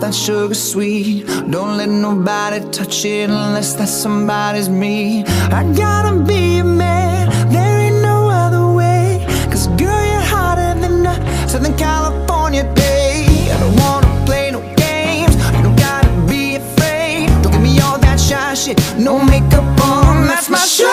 that sugar sweet. Don't let nobody touch it unless that somebody's me. I gotta be a man, there ain't no other way. Cause girl, you're hotter than a Southern California day. I don't wanna play no games, you don't gotta be afraid. Don't give me all that shy shit, no makeup on, that's my shit.